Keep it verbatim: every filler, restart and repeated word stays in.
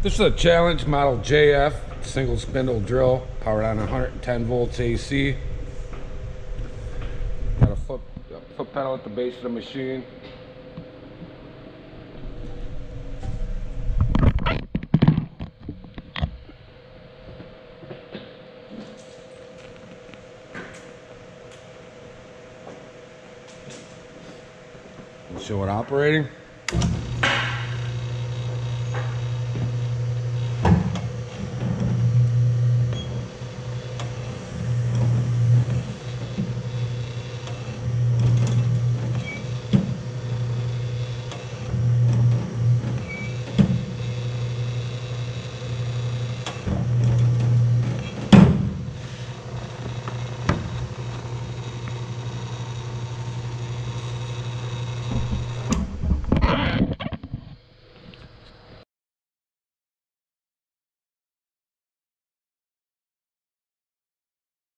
This is a Challenge Model J F single spindle drill powered on one hundred ten volts A C. Got a foot, a foot pedal at the base of the machine. Show it operating.